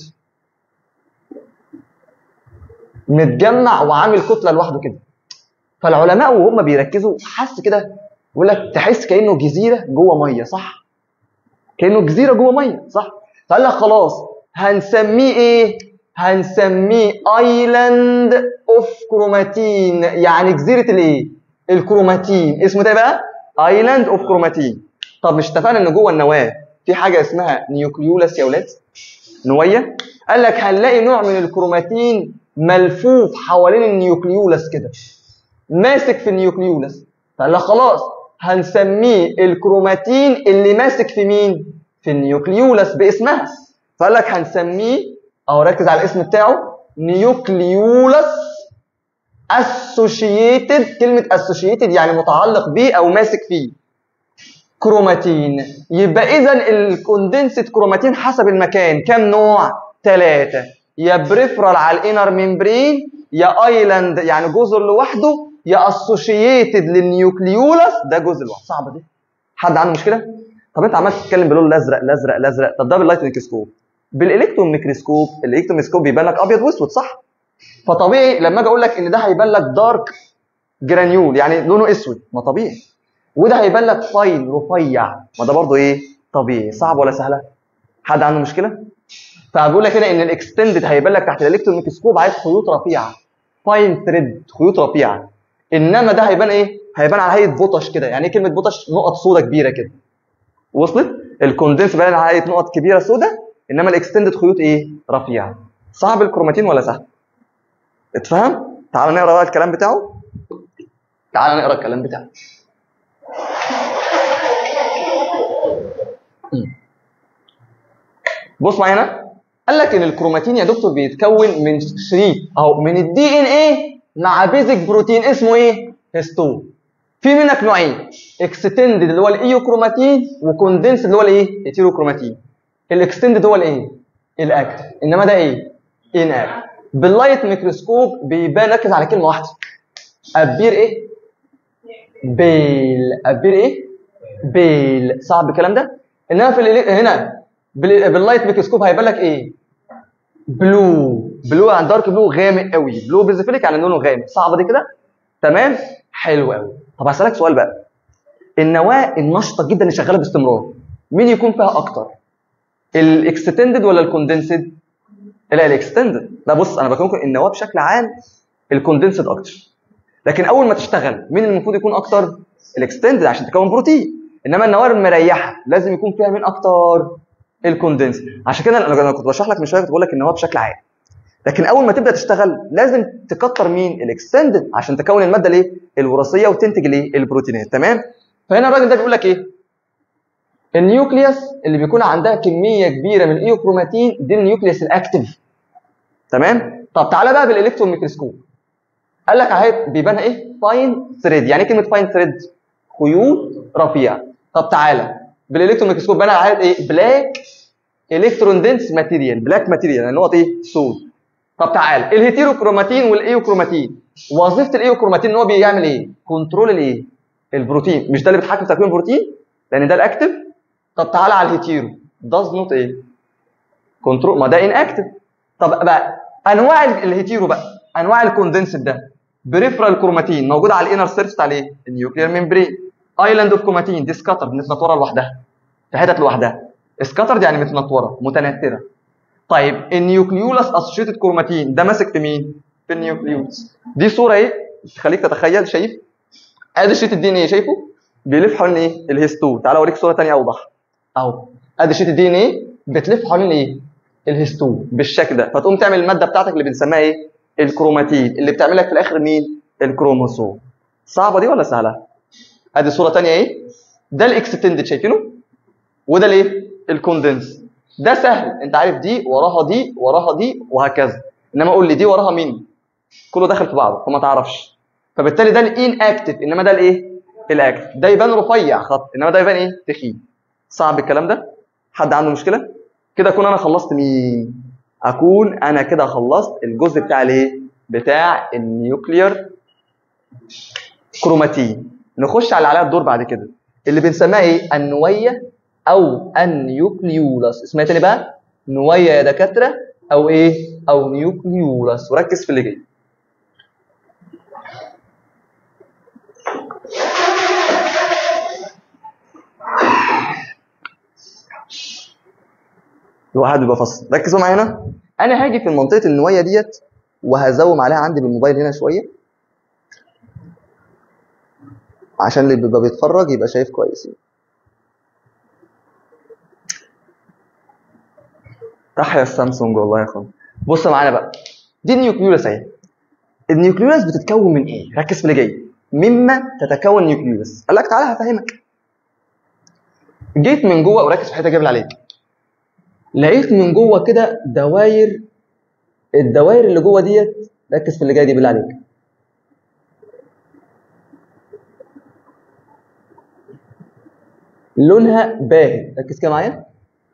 متجمع وعامل كتله لوحده كده. فالعلماء وهم بيركزوا حس كده يقول لك تحس كانه جزيره جوه ميه صح؟ كانه جزيره جوه ميه صح؟ فقال لك خلاص هنسميه ايه؟ هنسميه ايلاند اوف كروماتين، يعني جزيره الايه؟ الكروماتين. اسمه ده بقى ايلاند اوف كروماتين. طب مش اتفقنا ان جوه النواه في حاجه اسمها نيوكليولاس يا اولاد؟ نويه. قال لك هنلاقي نوع من الكروماتين ملفوف حوالين النيوكليولاس كده ماسك في النيوكليولاس. فقال لك خلاص هنسميه الكروماتين اللي ماسك في مين؟ في النيوكليولاس باسمها. فقال لك هنسميه او ركز على الاسم بتاعه نيوكليولاس اسوشيتد. كلمه اسوشيتد يعني متعلق بيه او ماسك فيه كروماتين. يبقى اذا الكوندنسد كروماتين حسب المكان كم نوع؟ ثلاثه، يا بريفرال على الانر ميمبرين، يا ايلاند يعني جزر لوحده، يا اسوشيتد للنيوكليولاس ده جزء لوحده. صعبه دي؟ حد عنده مشكله؟ طب انت عمال تتكلم باللون الازرق الازرق الازرق، طب ده باللايت ميكروسكوب. بالالكترون ميكروسكوب، الالكترون ميكروسكوب بيبان لك ابيض واسود صح؟ فطبيعي لما اجي اقول لك ان ده هيبان لك دارك جرانيول يعني لونه اسود، ما طبيعي. وده هيبان لك فاين رفيع، ما ده برضه ايه؟ طبيعي. صعب ولا سهله؟ حد عنده مشكله؟ فبقول لك هنا ان الاكستندد هيبان لك تحت الالكترون ميكروسكوب عايز خيوط رفيعه، فاين ثريد، خيوط رفيعه. انما ده هيبان ايه؟ هيبان على هيئه بطش كده. يعني ايه كلمه بطش؟ نقط سوداء كبيره كده. وصلت؟ الكوندنس باين على هيئه نقط كبيره سوداء، انما الاكستندد خيوط ايه؟ رفيعه. صعب الكروماتين ولا سهل؟ اتفهم؟ تعال نقرا بقى الكلام بتاعه. تعال نقرا الكلام بتاعه. بص معايا هنا، قال لك ان الكروماتين يا دكتور بيتكون من شريط اهو من الدي ان ايه مع بيزك بروتين اسمه ايه؟ هيستون. في منك نوعين، اكستندد اللي هو الايوكروماتين، وكوندنس اللي هو الايه؟ هيتيروكروماتين. الاكستندد هو الايه؟ الاكتف، انما ده ايه؟ ان اكتف. باللايت ميكروسكوب بيبان، ركز على كلمه واحده، ابير ايه؟ بيل. ابير ايه؟ بيل. صعب الكلام ده؟ انما في هنا باللايت ميكروسكوب هيبان لك ايه؟ بلو. بلو عن دارك بلو غامق قوي، بلو بيزيفيليك يعني لونه غامق. صعبه دي كده؟ تمام؟ حلو قوي. طب هسالك سؤال بقى، النواه النشطه جدا اللي شغاله باستمرار مين يكون فيها اكتر؟ الاكستندد ولا الكوندنسد؟ لا الاكستندد. لا بص انا بكلمكم النواه بشكل عام الكوندنسد اكتر، لكن اول ما تشتغل مين المفروض يكون اكتر؟ الاكستندد عشان تكون بروتين. انما النواه المريحه لازم يكون فيها مين اكتر؟ الكوندنس. عشان كده انا كنت بشرح لك من شويه كنت بقول لك النواه بشكل عام، لكن اول ما تبدا تشتغل لازم تكتر مين؟ الاكستندد عشان تكون الماده الايه؟ الوراثيه وتنتج الايه؟ البروتينات. تمام؟ فهنا الراجل ده بيقول لك ايه؟ النيوكليوس اللي بيكون عندها كميه كبيره من الايوكروماتين دي النيوكليوس الاكتف. تمام؟ طب تعالى بقى بالالكترون ميكروسكوب، قال لك اهي بيبان ايه؟ فاين ثريد. يعني ايه كلمه فاين ثريد؟ خيوط رفيعه. طب تعالى بالالكترون ميكروسكوب بان على ايه؟ بلاك الكترون دنس ماتيريال، بلاك ماتيريال يعني نقط ايه؟ سود. طب تعالى الهيتيروكروماتين والايوكروماتين، وظيفه الايوكروماتين ان هو بيعمل ايه؟ كنترول الايه؟ البروتين. مش ده اللي بيتحكم في تكوين البروتين؟ لان ده الاكتف. طب تعالى على الهيتيرو، داز نوت ايه؟ كنترول، ما ده ان اكتف. طب بقى انواع الهيتيرو بقى، انواع الكوندنس ده، بريفرال كروماتين موجود على الانر سيرفيس بتاع الايه؟ النيوكليير ميمبرين. ايلاند اوف كروماتين دي سكاتر، متنطوره لوحدها في حتت لوحدها. سكاتر يعني متنطوره متنثره. طيب النيوكليولس اسوشيتد كروماتين ده ماسك في مين؟ في النيوكليوس. دي صوره ايه؟ تخليك تتخيل. شايف؟ ادي شريط الدي ان ايه، شايفه؟ بيلف حوالين ايه؟ الهيستون. تعال اوريك صوره ثانيه اوضح. اهو ادي شريط الدي ان ايه بتلف حوالين ايه؟ الهيستون بالشكل ده، فتقوم تعمل الماده بتاعتك اللي بنسميها ايه؟ الكروماتين، اللي بتعمل لك في الاخر مين؟ الكروموسوم. صعبه دي ولا سهله؟ ادي صوره ثانيه ايه؟ ده الاكستندد شايفينه؟ وده الايه؟ الكوندنس. ده سهل، انت عارف دي وراها دي وراها دي وهكذا، انما قول لي دي وراها مين؟ كله داخل في بعضه فما تعرفش. فبالتالي ده الان اكتف، انما ده الايه؟ الاكتف. ده يبان رفيع خط، انما ده يبان ايه؟ تخين. صعب الكلام ده؟ حد عنده مشكله؟ كده اكون انا خلصت مين؟ اكون انا كده خلصت الجزء بتاع الايه؟ بتاع النيوكليير كروماتين. نخش على اللي عليها الدور بعد كده اللي بنسميها ايه؟ النويه او النيوكليولس. اسمها تاني بقى؟ نويه يا دكاتره او ايه؟ او نيوكليولس. وركز في اللي جاي. الواحد بيبقى فصل. ركزوا معايا هنا. انا هاجي في منطقه النويه ديت وهزوم عليها عندي بالموبايل هنا شويه عشان اللي بيبقى بيتفرج يبقى شايف كويس. تحيا السامسونج والله يا اخوان. بص معانا بقى، دي النيوكليولس اهي. النيوكليولس بتتكون من ايه؟ ركز في اللي جاي. مما تتكون النيوكليولس. قال لك تعالى هفهمك. جيت من جوه وركز في الحته جايب عليك. لقيت من جوه كده دواير. الدواير اللي جوه ديت ركز في اللي جاي دي بالله عليك. لونها باهت، ركز كده معايا.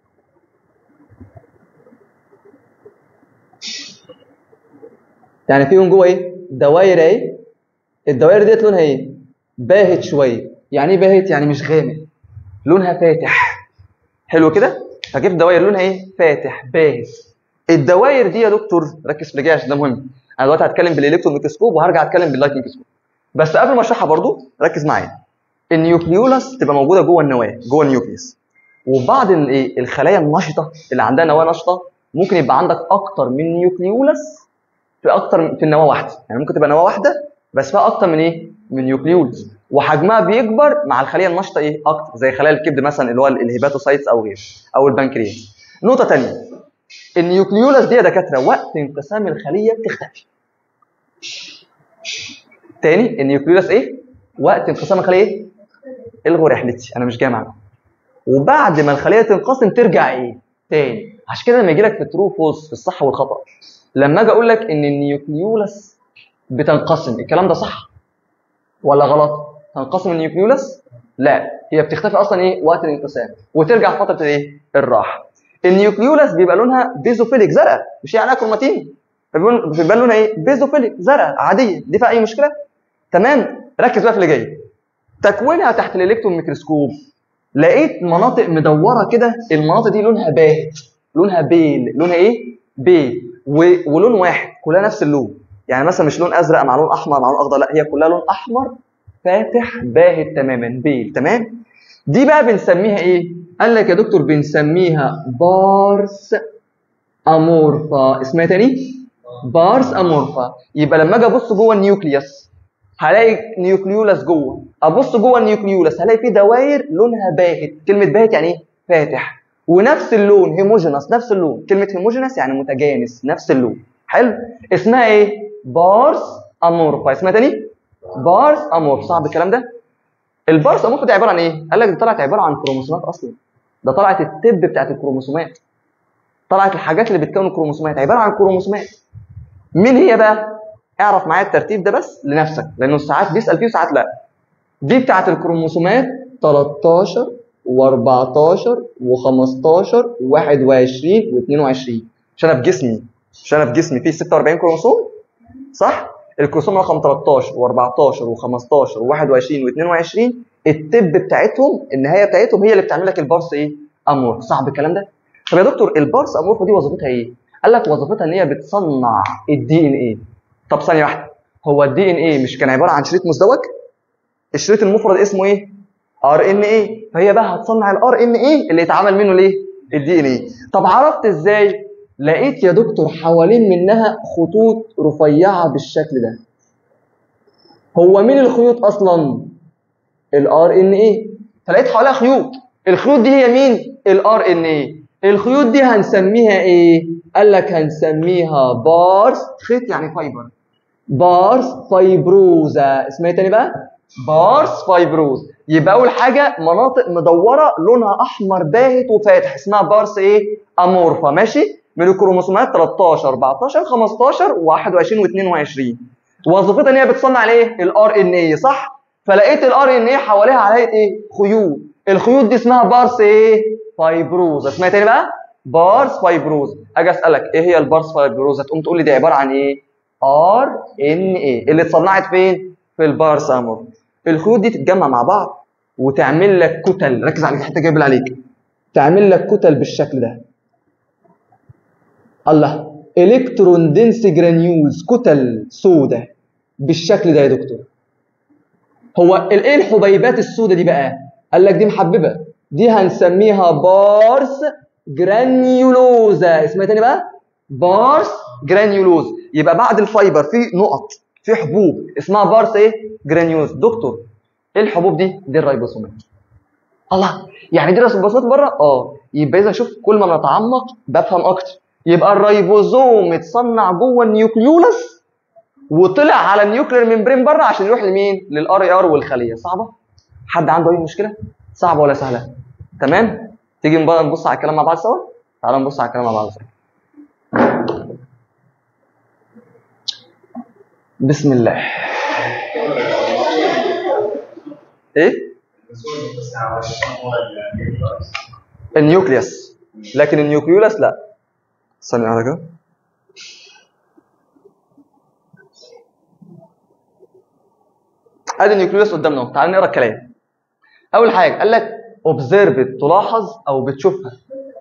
يعني في من جوه ايه؟ دواير اهي. الدواير ديت لونها ايه؟ باهت شويه. يعني ايه باهت؟ يعني مش غامق، لونها فاتح. حلو كده؟ فجبت دواير لونها ايه؟ فاتح باهت. الدواير دي يا دكتور ركز في اللي جاي عشان ده مهم. انا دلوقتي هتكلم بالالكترون ميكروسكوب وهرجع اتكلم باللايت ميكروسكوب. بس قبل ما اشرحها برضو ركز معايا. النيوكليولاس تبقى موجوده جوه النواه، جوه النيوكليوس. وبعض الايه الخلايا النشطه اللي عندها نواه نشطه ممكن يبقى عندك اكتر من نيوكليولاس في اكتر في النواه واحده، يعني ممكن تبقى نواه واحده بس فيها اكتر من ايه؟ من نيوكليولاس، وحجمها بيكبر مع الخليه النشطه ايه؟ اكتر، زي خلايا الكبد مثلا اللي هو الهيباتوسايتس او غيره، او البنكرياس. نقطه ثانيه، النيوكليولاس دي يا دكاتره وقت انقسام الخليه بتختفي. تاني، النيوكليولاس ايه؟ وقت انقسام الخليه ايه؟ الغوا رحلتي انا مش جاي معاكم. وبعد ما الخليه تنقسم ترجع ايه؟ تاني. عشان كده لما يجي لك في ترو فولس في الصح والخطا، لما اجي اقول لك ان النيوكليولاس بتنقسم، الكلام ده صح ولا غلط؟ تنقسم النيوكليولاس؟ لا، هي بتختفي اصلا ايه؟ وقت الانقسام وترجع فتره الايه؟ الراحه. النيوكليولاس بيبقى لونها بيزوفيليك زرقاء، مش يعني كروماتين، بيبقى لونها ايه؟ بيزوفيليك زرقاء عاديه، دي فيها اي مشكله؟ تمام. ركز بقى في اللي جاي. تكوينها تحت الالكترون ميكروسكوب لقيت مناطق مدوره كده، المناطق دي لونها باهت، لونها بيل، لونها ايه؟ بيل، و... ولون واحد، كلها نفس اللون. يعني مثلا مش لون ازرق مع لون احمر مع لون اخضر، لا هي كلها لون احمر فاتح باهت تماما، بيل. تمام. دي بقى بنسميها ايه؟ قال لك يا دكتور بنسميها بارس امورفا. اسمها تاني؟ بارس امورفا. يبقى لما اجي ابص جوه النيوكليوس هلاقي نيوكليولاس جوه، ابص جوه النيوكليولاس هلاقي فيه دوائر لونها باهت. كلمه باهت يعني ايه؟ فاتح، ونفس اللون، هيموجينس، نفس اللون. كلمه هيموجينس يعني متجانس، نفس اللون. حلو. اسمها ايه؟ بارس امورفا. اسمها تاني؟ بارس امورفا. صعب الكلام ده؟ البارس امورفا دي عباره عن ايه؟ قال لك دي طلعت عباره عن كروموسومات اصلا، ده طلعت التب بتاعت الكروموسومات، طلعت الحاجات اللي بتكون الكروموسومات، عباره عن كروموسومات. مين هي بقى؟ اعرف معايا الترتيب ده بس لنفسك، لانه ساعات بيسال فيه وساعات لا. دي بتاعت الكروموسومات تلتاشر واربعتاشر وخمستاشر وواحد وعشرين واثنين وعشرين. عشان انا في جسمي عشان انا في جسمي فيه ستة واربعين كروموسوم، صح؟ الكروموسوم رقم تلتاشر واربعتاشر وخمستاشر وواحد وعشرين واثنين وعشرين التب بتاعتهم، النهايه بتاعتهم هي اللي بتعمل لك البارس ايه؟ امورف. صعب الكلام ده؟ طب يا دكتور البارس امورف دي وظيفتها ايه؟ قال لك وظيفتها ان هي بتصنع الدي ان ايه. طب ثانيه واحده، هو الدي ان ايه مش كان عباره عن شريط مزدوج؟ الشريط المفرد اسمه ايه؟ ار ان ايه. فهي بقى هتصنع الار ان ايه اللي يتعمل منه ليه؟ الدي ان ايه. طب عرفت ازاي؟ لقيت يا دكتور حوالين منها خطوط رفيعه بالشكل ده. هو مين الخيوط اصلا؟ الار ان ايه. فلقيت حواليها خيوط، الخيوط دي هي مين؟ الار ان ايه. الخيوط دي هنسميها ايه؟ قال لك هنسميها بارس، خيط يعني فايبر، بارس فايبروزا. اسمها تاني بقى؟ بارس فايبروز. يبقى اول حاجه مناطق مدوره لونها احمر باهت وفاتح اسمها بارس ايه؟ امورفا. ماشي؟ من الكروموسومات تلتاشر اربعتاشر خمستاشر واحد وعشرين واثنين وعشرين. وظيفتها ان هي بتصنع الايه؟ الار ان ايه، صح؟ فلقيت الار ان ايه حواليها علامه ايه؟ خيوط. الخيوط دي اسمها بارس ايه؟ فايبروز. اسمها تاني بقى؟ بارس فايبروز. اجي اسالك ايه هي البارس فايبروز، هتقوم تقول لي دي عباره عن ايه؟ ار ان ايه اللي اتصنعت فين؟ في البارس امور. الخيوط دي تتجمع مع بعض وتعمل لك كتل، ركز على الحته جايب عليك، تعمل لك كتل بالشكل ده. الله، الكترون دنس جرانيولز، كتل سوداء بالشكل ده يا دكتور. هو ايه الحبيبات السوداء دي بقى؟ قال لك دي محببه، دي هنسميها بارس جرانيولوزا. اسمها تاني بقى؟ بارس جرانيولوز. يبقى بعد الفايبر في نقط، في حبوب اسمها بارس ايه؟ جرانيولوز. دكتور ايه الحبوب دي؟ دي الريبوسومات. الله، يعني دي الريبوسومات بره؟ اه. يبقى اذا شوف كل ما نتعمق بفهم اكتر. يبقى الريبوزوم اتصنع جوه النيوكليولس وطلع على النيوكلير ممبرين بره عشان يروح لمين؟ للار اي ار والخليه. صعبه؟ حد عنده اي مشكله؟ صعبه ولا سهله؟ تمام؟ تيجي نبص على الكلام مع بعض سوا؟ تعالوا نبص على الكلام مع بعض سوا. بسم الله. ايه؟ النيوكليوس، لكن النيوكليولاس لا. ثانية واحدة كده. ادي النيوكليوس قدامنا اهو. تعال نقرا الكلام. اول حاجه قال لك اوبزرفت، تلاحظ او بتشوفها.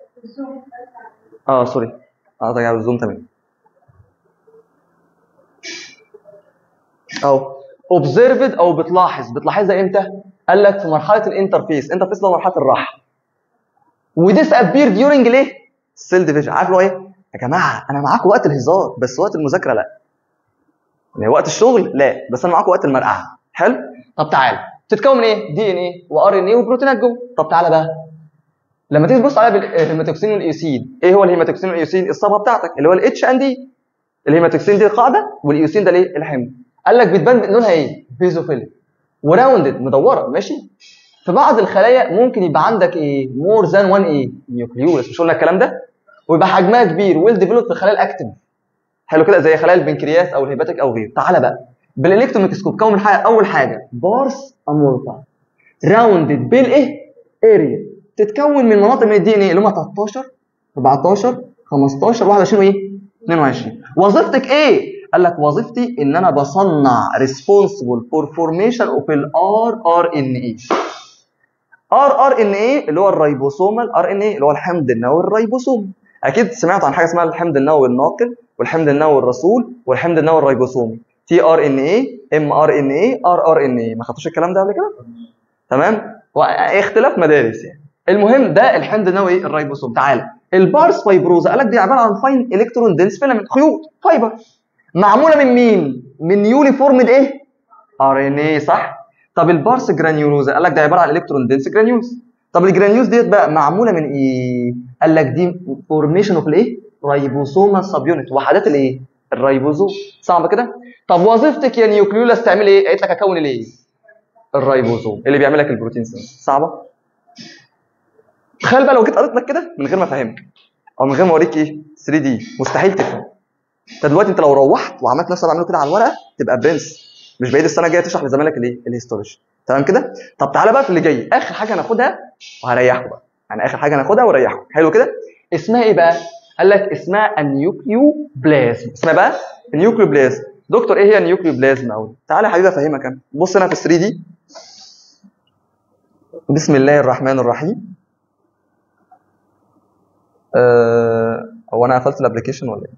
اه سوري، اه ده الزوم تمام اهو. اوبزرفد او بتلاحظ، بتلاحظها امتى؟ قال لك في مرحله الانترفيس، انترفيس ده مرحله الراحه. وديس ابير ديورنج ليه؟ السيل ديفيجن. عارف له ايه؟ يا جماعه انا معاكم وقت الهزار بس وقت المذاكره لا. يعني وقت الشغل لا، بس انا معاكم وقت المرقعه. حلو؟ طب تعالى، بتتكون من ايه؟ دي ان ايه وار ان ايه وبروتينات جوه. طب تعالى بقى لما تيجي تبص عليها بالهيماتوكسين والايوسين، ايه هو الهيماتوكسين والايوسين؟ الصبغه بتاعتك اللي هو الاتش ان دي. الهيماتوكسين دي القاعده والايوسين ده ليه؟ الحمض. قال لك بتبان لونها ايه؟ بيزوفيل وراوندد مدوره. ماشي؟ في بعض الخلايا ممكن يبقى عندك ايه؟ مور ذان وان ايه؟ نيوكليولس. مش قلنا الكلام ده؟ ويبقى حجمها كبير ويل ديفلوب في الخلايا الاكتف. حلو كده، زي خلايا البنكرياس او الهيباتيك او غيره. تعالى بقى بالالكترون ميكروسكوب كون حاجه، اول حاجه بارس امورفا راوندد بالايه؟ اريا. تتكون من مناطق من الدي ان ايه اللي هم تلتاشر اربعتاشر خمستاشر واحد وعشرين وايه؟ اتنين وعشرين. وظيفتك ايه؟ قال لك وظيفتي ان انا بصنع ريسبونسبل فور فورميشن اوف الار ار ان اي. ار ار ان اي اللي هو الريبوسومال ار ان اي اللي هو الحمض النووي الريبوسومي. اكيد سمعت عن حاجه اسمها الحمض النووي الناقل والحمض النووي الرسول والحمض النووي الريبوسومي. تي ار ان اي، ام ار ان اي، ار ار ان اي. ما خدتوش الكلام ده قبل كده؟ تمام؟ اختلاف مدارس يعني. المهم ده الحمض النووي الريبوسوم. تعالى البارس فايبروزا قال لك دي عباره عن فاين الكترون دنس فيلامنت، خيوط فايبر معموله من مين؟ من يونيفورم ايه؟ ار ان اي. صح؟ طب البارس جرانيولوزا قال لك ده عباره عن الكترون دنس جرانيولز. طب الجرانيولز ديت بقى معموله من ايه؟ قال لك دي فورميشن اوف الايه؟ رايبوسوما سب يونت، وحدات الايه؟ الريبوزوم. صعب كده؟ طب وظيفتك يا نيوكليولاس تعمل ايه؟ قالت لك اكون الايه؟ الريبوزوم اللي بيعمل لك البروتين سينثيز. صعبه؟ تخيل بقى لو جيت قريت لك كده من غير ما افهمك او من غير ما اوريك ايه؟ ثري دي، مستحيل تفهم. انت دلوقتي انت لو روحت وعملت نفس اللي بعمله كده على الورقه تبقى برنس، مش بعيد السنه الجايه تشرح لزمايلك الايه؟ الهيستولوجي. تمام كده؟ طب تعالى بقى في اللي جاي، اخر حاجه هناخدها وهريحكم بقى، يعني اخر حاجه هناخدها واريحكم. حلو كده؟ اسمها ايه بقى؟ قال لك اسمها النيوكليو بلازم. اسمها بقى النيوكليو بلازم. دكتور ايه هي النيوكليو بلازم اول؟ تعالى يا حبيبي افهمك انا. بص هنا في ثري دي. بسم الله الرحمن الرحيم. أه... هو انا قفلت الابلكيشن ولا ايه؟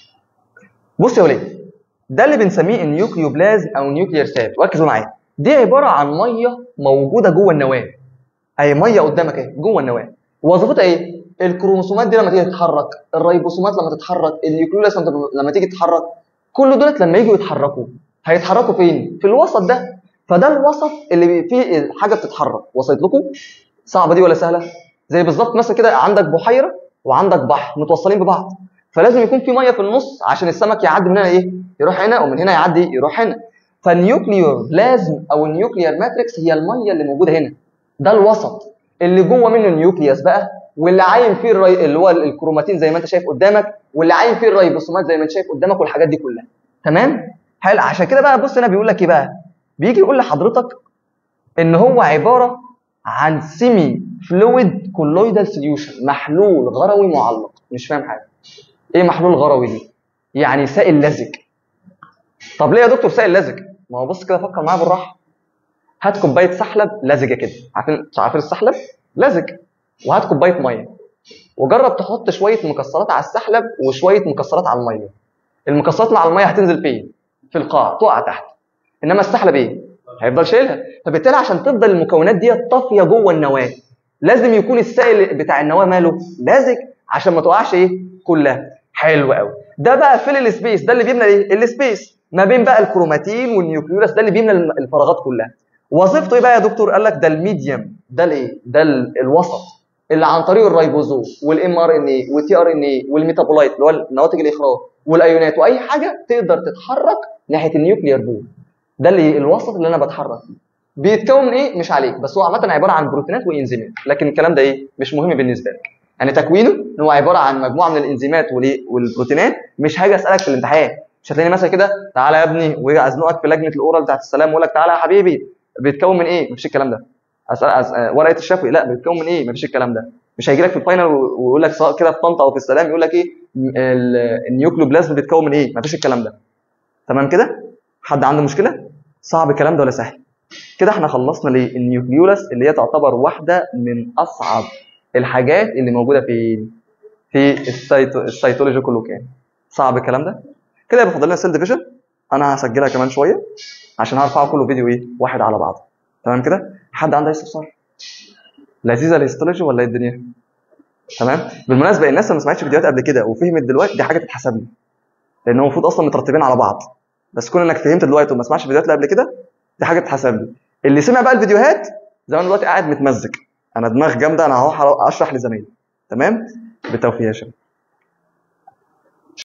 بص يا ولاد، ده اللي بنسميه النيوكليوبلازم او نيوكليير سيل. ركزوا معايا، دي عباره عن ميه موجوده جوه النواه. اهي ميه قدامك اهي جوه النواه. وظيفتها ايه؟ الكروموسومات دي لما تيجي تتحرك، الريبوسومات لما تتحرك، النيوكليولاس لما تيجي تتحرك، كل دولت لما يجوا يتحركوا هيتحركوا فين؟ في الوسط ده. فده الوسط اللي فيه حاجه بتتحرك. وصلت لكم؟ صعبه دي ولا سهله؟ زي بالظبط مثلا كده عندك بحيره وعندك بحر متوصلين ببعض، فلازم يكون في ميه في النص عشان السمك يعدي من هنا ايه؟ يروح هنا، ومن هنا يعدي يروح هنا. فالنيوكليير بلازم او النيوكليير ماتريكس هي الميه اللي موجوده هنا. ده الوسط اللي جوه منه النيوكليوس بقى، واللي عايم فيه الري... اللي هو الكروماتين زي ما انت شايف قدامك، واللي عايم فيه الريبوسومات زي ما انت شايف قدامك، والحاجات دي كلها. تمام؟ حلو. عشان كده بقى بص هنا بيقول لك ايه بقى؟ بيجي يقول لحضرتك ان هو عباره عن سيمي فلويد كولويدال سوليوشن، محلول غروي معلق. مش فاهم حاجه. ايه محلول غروي دي؟ يعني سائل لزج. طب ليه يا دكتور سائل لزج؟ ما هو بص كده فكر معايا بالراحه. هات كوبايه سحلب لزجه كده، عارفين عارفين السحلب؟ لزج. وهات كوبايه ميه وجرب تحط شويه مكسرات على السحلب وشويه مكسرات على الميه. المكسرات اللي على الميه هتنزل فين؟ في القاع، تقع تحت. انما السحلب ايه؟ هيفضل شايلها. فبالتالي عشان تفضل المكونات دي طافيه جوه النواه، لازم يكون السائل بتاع النواه ماله؟ لازج، عشان ما تقعش ايه؟ كلها. حلو قوي. ده بقى فيل السبيس، ده اللي بيملى ايه؟ السبيس ما بين بقى الكروماتين والنيوكليولاس، ده اللي بيملى الفراغات كلها. وظيفته ايه بقى يا دكتور؟ قال لك ده الميديم، ده الايه؟ ده الوسط اللي عن طريق الريبوزوم والام ار ان اي والتي ار ان اي والميتابولايت اللي هو نواتج الاخراج والايونات واي حاجه تقدر تتحرك ناحيه النيوكليير بول. ده اللي الوسط اللي انا بتحرك فيه. بيتكون من ايه؟ مش عليك، بس هو عامه عباره عن بروتينات وانزيمات، لكن الكلام ده ايه؟ مش مهم بالنسبه لك. يعني تكوينه ان هو عباره عن مجموعه من الانزيمات والبروتينات. مش حاجه اسالك في الامتحان، مش هتلاقيني مثلا كده تعالى يا ابني وازنقك في لجنه الاورال بتاعت السلام واقول لك تعالى يا حبيبي بيتكون من ايه؟ مفيش الكلام ده. أسأل أسأل ورقه الشفوي لا بيتكون من ايه؟ مفيش الكلام ده. مش هيجي لك في الفاينل ويقول لك سواء كده في طنطا او في السلام يقول لك ايه؟ النيوكليوبلازم بيتكون من ايه؟ مفيش الكلام ده. تمام كده؟ حد عنده مشكله؟ صعب الكلام ده ولا سهل؟ كده احنا خلصنا ليه؟ النيوكليولاس اللي هي تعتبر واحده من اصعب الحاجات اللي موجوده في في السيتو... السيتولوجي كله. كان صعب الكلام ده. كده يبقى فاضل لنا سيل ديفيجن انا هسجلها كمان شويه عشان هرفعه كله فيديو ايه واحد على بعضه. تمام كده؟ حد عنده اي استفسار؟ لذيذه الهيستولوجي ولا ايه الدنيا؟ تمام. بالمناسبه الناس اللي ما سمعتش فيديوهات قبل كده وفهمت دلوقتي دي حاجه تتحسب لي، لان هو المفروض اصلا مترتبين على بعض، بس كون انك فهمت دلوقتي وما سمعش فيديوهات اللي قبل كده دي حاجه تتحسب لي. اللي سمع بقى الفيديوهات زي ما انا دلوقتي قاعد متمزج، انا دماغ جامده، انا هروح اشرح لزمايلي. تمام؟ بالتوفيق يا شباب.